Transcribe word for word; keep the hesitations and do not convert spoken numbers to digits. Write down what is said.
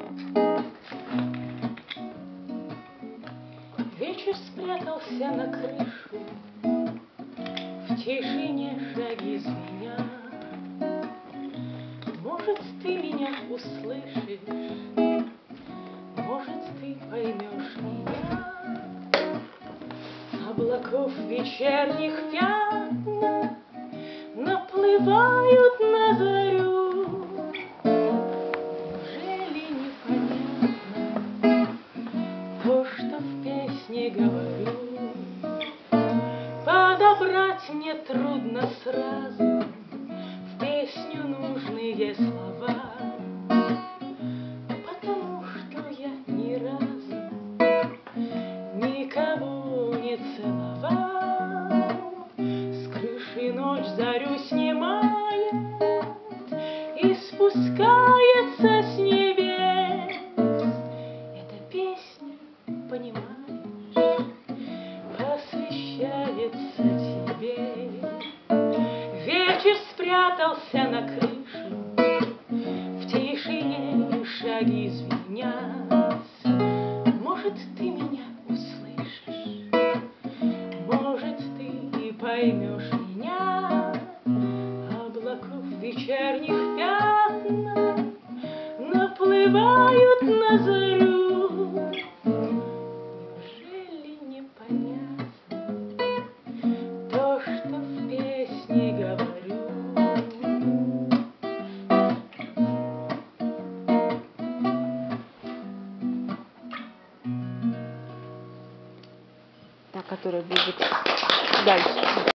Вечер спрятался на крышу, в тишине шаги звенят. Может, ты меня услышишь, может, ты поймешь меня. Облаков вечерних пятна наплывают на зарю. Неужели непонятно то, что в песне говорю? Подобрать мне трудно сразу в песню нужные слова, потому что я ни разу никого не целовал. С крыши ночь зарю снимает и спускается с небес. Эта песня, понимаешь, посвящается тебе. Вечер спрятался на крышу, в тишине шаги звенят. Может, ты меня услышишь, может, ты поймешь меня. Облаков вечерних пятна наплывают на зарю. Неужели непонятно то, что в песне говорю? Та, которая будет дальше.